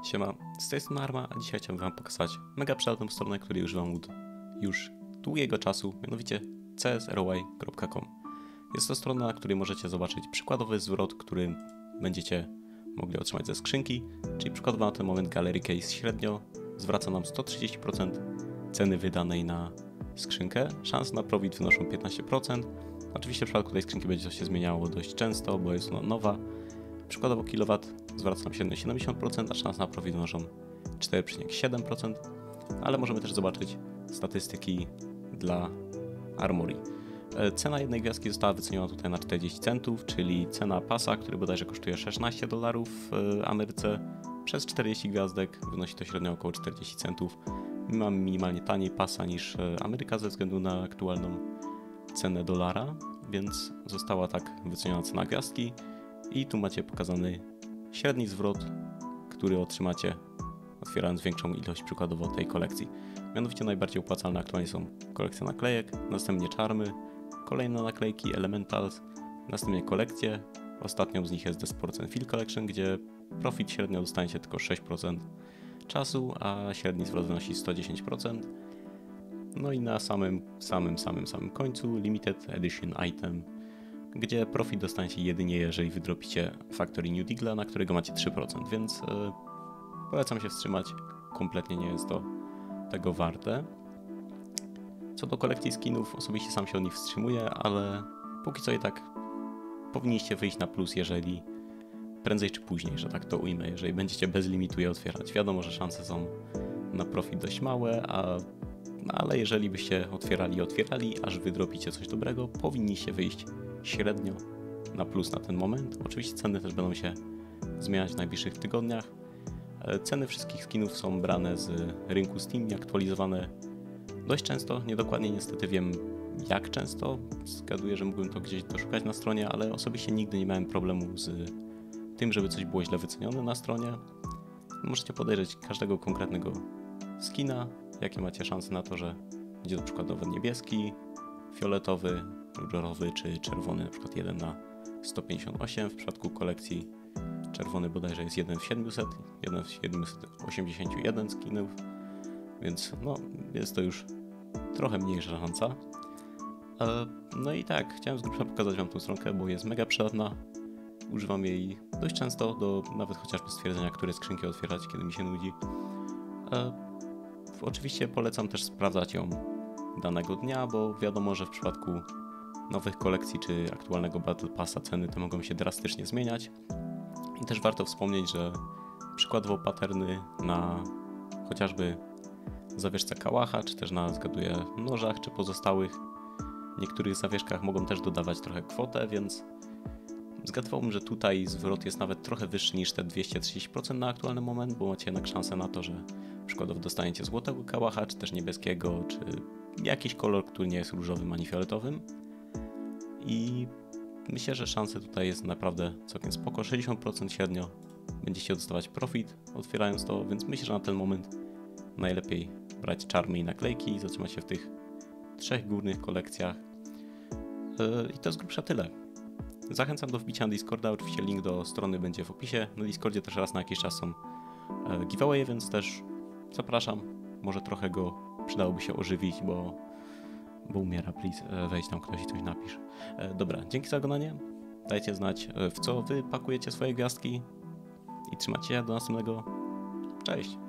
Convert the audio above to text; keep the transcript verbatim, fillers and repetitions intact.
Siema, z tej strony Arma, a dzisiaj chciałbym wam pokazać mega przydatną stronę, której używam od już długiego czasu, mianowicie c s r o y kropka com. Jest to strona, na której możecie zobaczyć przykładowy zwrot, który będziecie mogli otrzymać ze skrzynki, czyli przykładowo na ten moment Gallery Case średnio zwraca nam sto trzydzieści procent ceny wydanej na skrzynkę. Szanse na profit wynoszą piętnaście procent. Oczywiście w przypadku tej skrzynki będzie to się zmieniało dość często, bo jest ona nowa. Przykładowo kilowat zwraca nam średnio siedemdziesiąt procent, a szanse na profit wynoszą cztery przecinek siedem procent, ale możemy też zobaczyć statystyki dla Armory. Cena jednej gwiazdki została wyceniona tutaj na czterdzieści centów, czyli cena pasa, który bodajże kosztuje szesnaście dolarów w Ameryce, przez czterdzieści gwiazdek wynosi to średnio około czterdzieści centów. My mamy minimalnie taniej pasa niż Ameryka ze względu na aktualną cenę dolara, więc została tak wyceniona cena gwiazdki i tu macie pokazany średni zwrot, który otrzymacie otwierając większą ilość przykładowo tej kolekcji. Mianowicie najbardziej opłacalne aktualnie są kolekcje naklejek, następnie czarmy, kolejne naklejki, elementals, następnie kolekcje. Ostatnią z nich jest The Sports and Field Collection, gdzie profit średnio dostaniecie tylko sześć procent czasu, a średni zwrot wynosi sto dziesięć procent. No i na samym, samym, samym, samym końcu Limited Edition Item, gdzie profit dostaniecie jedynie jeżeli wydropicie Factory New Digla, na którego macie trzy procent, więc yy, polecam się wstrzymać, kompletnie nie jest to tego warte. Co do kolekcji skinów, osobiście sam się od nich wstrzymuję, ale póki co i tak powinniście wyjść na plus, jeżeli prędzej czy później, że tak to ujmę, jeżeli będziecie bez limitu je otwierać. Wiadomo, że szanse są na profit dość małe, a, ale jeżeli byście otwierali i otwierali, aż wydropicie coś dobrego, powinniście wyjść średnio na plus na ten moment. Oczywiście ceny też będą się zmieniać w najbliższych tygodniach. Ceny wszystkich skinów są brane z rynku Steam i aktualizowane dość często. Niedokładnie niestety wiem jak często. Zgaduję, że mógłbym to gdzieś doszukać na stronie, ale osobiście nigdy nie miałem problemu z tym, żeby coś było źle wycenione na stronie. Możecie podejrzeć każdego konkretnego skina, jakie macie szanse na to, że będzie to przykładowo niebieski, fioletowy, różowy czy czerwony, na przykład jeden na sto pięćdziesiąt osiem. W przypadku kolekcji czerwony bodajże jest jeden w siedemset, jeden w siedemset osiemdziesiąt jeden skinów, więc no jest to już trochę mniejsza szansa. No i tak, chciałem z grubsza pokazać wam tą stronkę, bo jest mega przydatna. Używam jej dość często do nawet chociażby stwierdzenia, które skrzynki otwierać, kiedy mi się nudzi. Oczywiście polecam też sprawdzać ją danego dnia, bo wiadomo, że w przypadku nowych kolekcji czy aktualnego Battle Passa ceny te mogą się drastycznie zmieniać. I też warto wspomnieć, że przykładowo paterny na chociażby zawieszce kałacha, czy też na, zgaduję, nożach, czy pozostałych niektórych zawieszkach mogą też dodawać trochę kwotę, więc zgadywałbym, że tutaj zwrot jest nawet trochę wyższy niż te dwieście trzydzieści procent na aktualny moment, bo macie jednak szansę na to, że przykładowo dostaniecie złotego kałacha, czy też niebieskiego, czy jakiś kolor, który nie jest różowym ani fioletowym. I myślę, że szanse tutaj jest naprawdę całkiem spoko. sześćdziesiąt procent średnio będziecie dostawać profit otwierając to, więc myślę, że na ten moment najlepiej brać czarmy i naklejki i zatrzymać się w tych trzech górnych kolekcjach. I to jest grubsza tyle. Zachęcam do wbicia na Discorda, oczywiście link do strony będzie w opisie. Na Discordzie też raz na jakiś czas są giveawaye, więc też zapraszam. Może trochę go przydałoby się ożywić, bo, bo umiera. Please, wejdź tam ktoś i coś napisz. Dobra, dzięki za oglądanie. Dajcie znać, w co wy pakujecie swoje gwiazdki i trzymajcie się do następnego. Cześć!